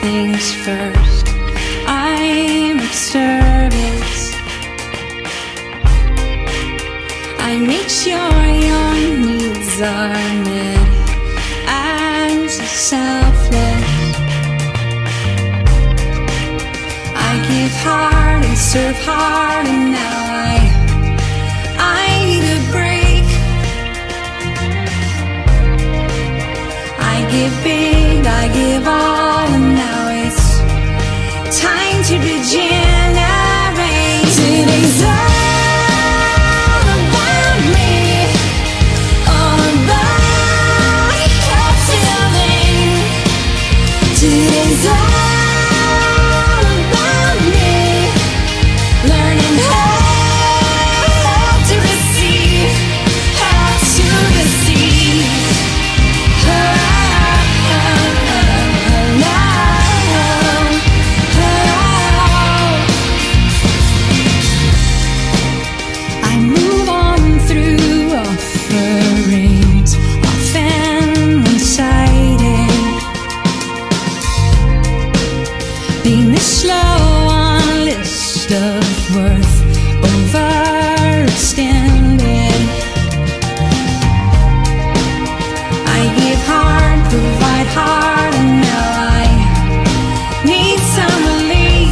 things first. I'm of service. I make sure your needs are met as selfless. I give hard and serve hard, and now I need a break. I give big, I give all, and now it's time to degenerate. Today's all about me, all about your feeling. Today's all about me, learning how to receive, how to receive. I move on through offerings, often one-sided, being this slow on a list of worth, overextended. I give hard, provide hard, and now I need some relief.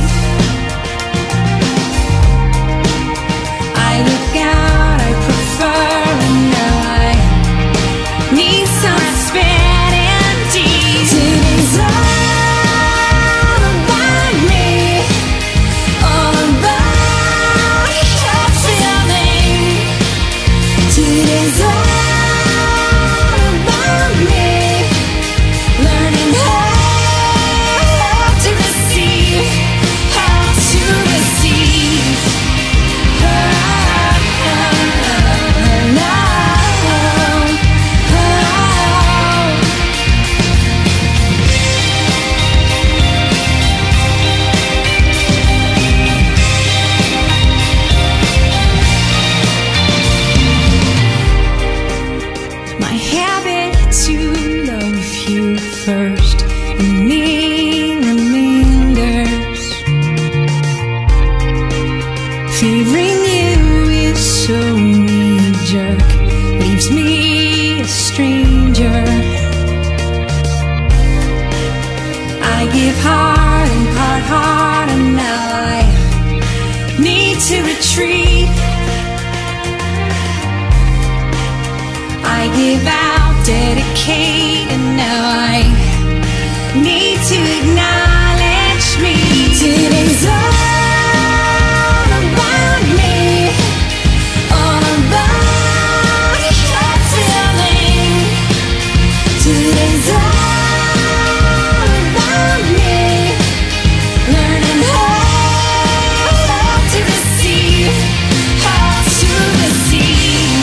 I look out, I prefer, and now I need some spit and deeds. Today's all about me, all about your feeling. Today's all about me, learning how to receive, how to receive. My habit to love you first, and need reminders. Favoring you is so knee-jerk, leaves me a stranger. I give hard and part hard, and now I need to retreat. I give out, dedicate, and now I need to acknowledge me. Today's all about me, all about your feeling. Today's all about me, learning how to receive, how to receive.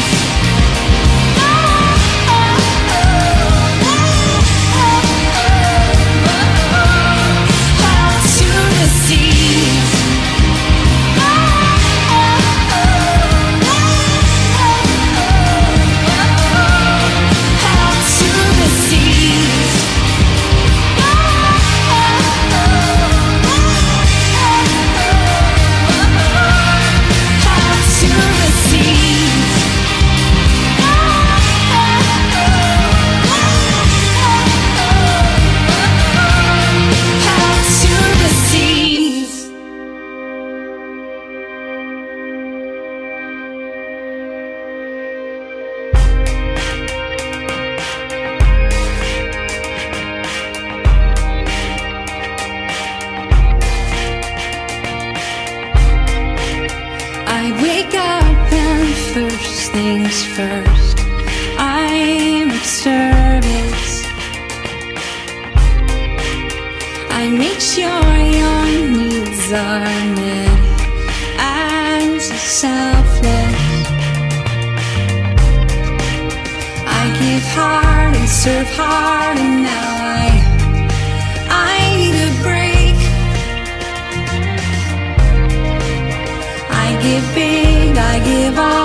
I wake up and first things first, I'm of service. I make sure your needs are met as selfless. I give hard and serve hard, and now I need a break. I give big, I give all.